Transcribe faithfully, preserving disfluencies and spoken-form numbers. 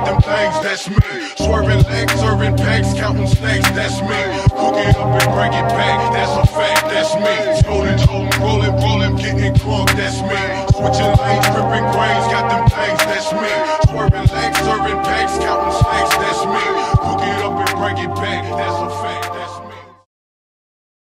them things, that's me. Swerving legs, serving packs, counting stacks, that's me. Cook it up and bring it back, that's a fact, that's me. Rolling, rolling, rolling, rolling, getting crunk, that's me. Switching lanes, tripping grains, got them things, that's me. Swerving legs, serving packs, counting stacks,